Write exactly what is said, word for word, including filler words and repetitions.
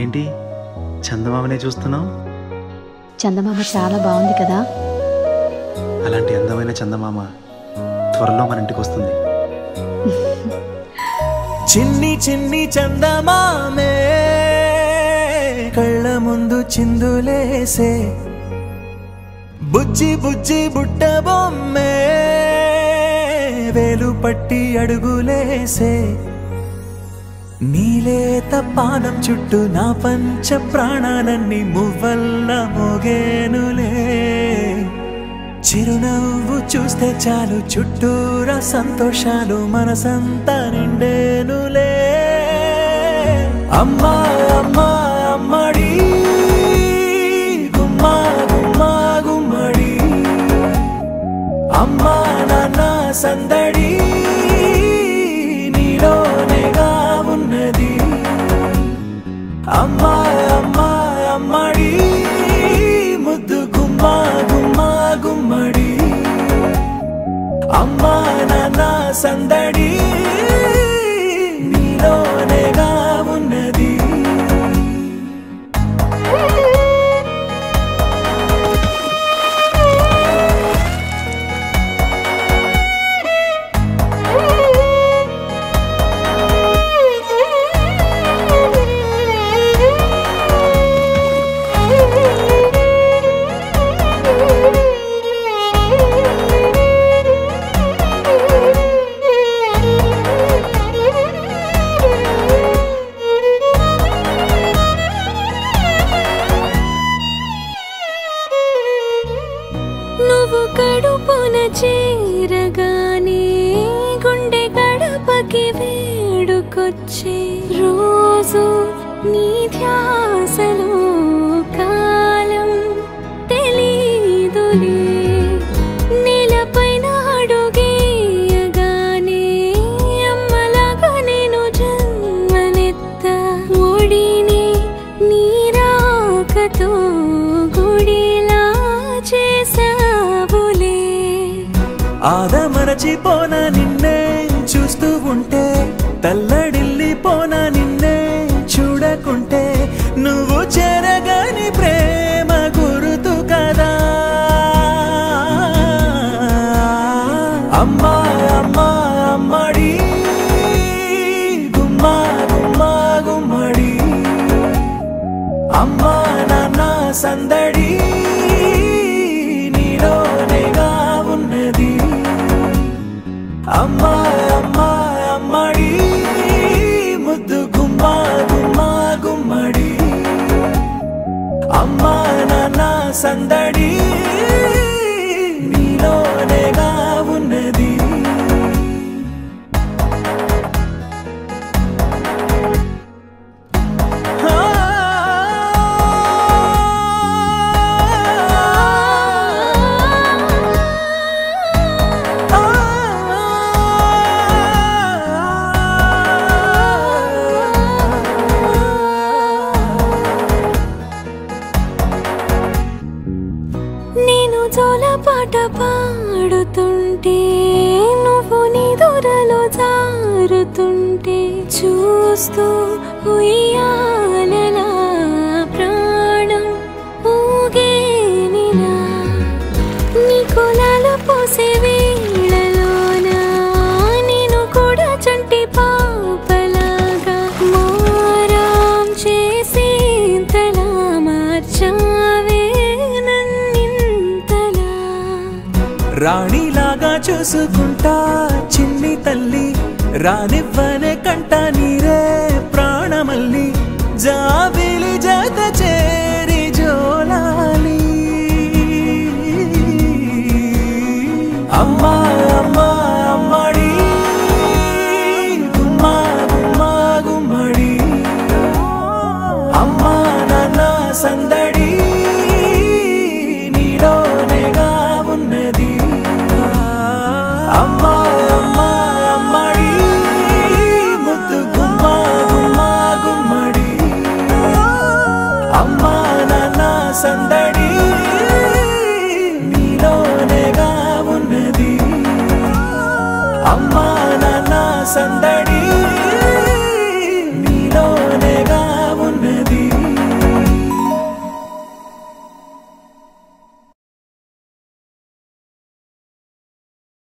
ఏంటి చందమామనే చూస్తున్నావు? చందమామ చాలా బాగుంది కదా. అలాంటి అందమైన చందమామ త్వరలో మన ఇంటికి వస్తుంది. చిన్ని చిన్ని చందమామే కళ్ళ ముందు చిందులేసే, బుజ్జి బుజ్జి బుట్ట బొమ్మే వేలు పట్టి అడుగులేసే, నీలేత పానం చుట్టూ నా పంచ ప్రాణాలన్నీ మువ్వల్ల మోగేనులే, చిరునవ్వు చూస్తే చాలు చుట్టూరా సంతోషాలు మనసంతా నిండేనులే. అమ్మా అమ్మా అమ్మడి గుమ్మా గుమ్మా గుమ్మడి, అమ్మా నాన్న సందడి నీలోనేగా ఉన్నది. అమ్మా అమ్మా అమ్మడి ముద్దు గుమ్మా గుమ్మా గుమ్మడి, అమ్మా నాన్న సందడి నీలోనేగా ఉన్నది. నువ్వు కడుపున చేరగానే గుండె గడపకి వేడుకొచ్చే రోజు నీ ధ్యాసలో కాలం తెలీదులే. నేలపైన అడుగేయగానే అమ్మలాగా నేను జన్మనెత్త, ఒడిని నీ రాకతో గుడిలా చేసావులే. ఆదమరచిపోన నిన్నే చూస్తూ ఉంటే, తల్లడిల్లిపోన నిన్నే చూడకుంటే, నువ్వు చెరగని ప్రేమ గురుతు కదా. అమ్మా అమ్మా అమ్మడి గుమ్మా గుమ్మా గుమ్మడి, అమ్మా నాన్న సందడి నీలోనేగా ఉన్నది. అమ్మా అమ్మా అమ్మడి ముద్దు గుమ్మా గుమ్మా గుమ్మడి, అమ్మా నాన్న సందడి నీలోనేగా ఉన్నది. నేను జోలపాట పాడుతుంటే, నువ్వు నీ దూరలో జారుతుంటే, చూస్తూ ఉయ్యాలలా ప్రాణం ఊగేనిలా. నీ కులాలు పోసే వేళలోన నేను కూడా చంటి పాపలాగా మారాం చేసేంతలా మార్చావే నన్నింతలా. రాణిలాగా చూసుకుంటా చిన్ని తల్లి, రానివ్వనే కంట నీరే ప్రాణమల్లి, జాబిలి జత చేరి జోలాలి. అమ్మా అమ్మా అమ్మడి గుమ్మా గుమ్మా గుమ్మడి, అమ్మా నాన్న సందడి నీలోనేగా ఉన్నది. అమ్మా అమ్మా అమ్మడి ముద్దు గుమ్మా గుమ్మా గుమ్మడి, అమ్మా నాన్న సందడి నీలోనేగా ఉన్నది. అమ్మా నాన్న సందడి